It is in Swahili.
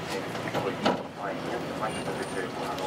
こういった前にやってましたけど、